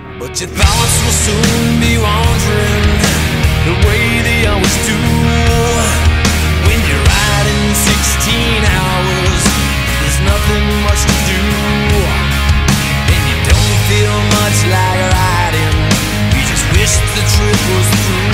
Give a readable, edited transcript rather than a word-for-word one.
But your thoughts will soon be wandering the way they always do. When you're riding 16 hours, there's nothing much to do, and you don't feel much like riding. You just wish the trip was through.